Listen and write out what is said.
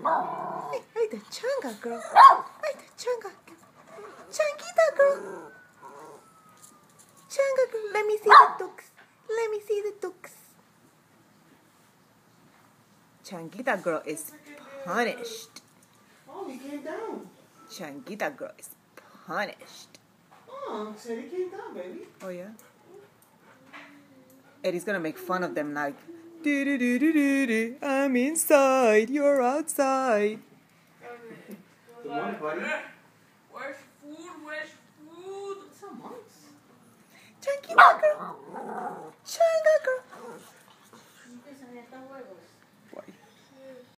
Ay, the changa girl. Ay, the changa. Changuita girl. Changa girl. Let me see the ducks. Let me see the ducks. Changuita girl is punished. Oh, he came down. Changuita girl is punished. Oh, said he came down, baby. Oh, yeah? Eddie's gonna make fun of them like, do-do-do-do-do-do. I'm inside, you're outside. Good morning, buddy. Where's food? Where's food? Some months. Changuita girl. Changa girl.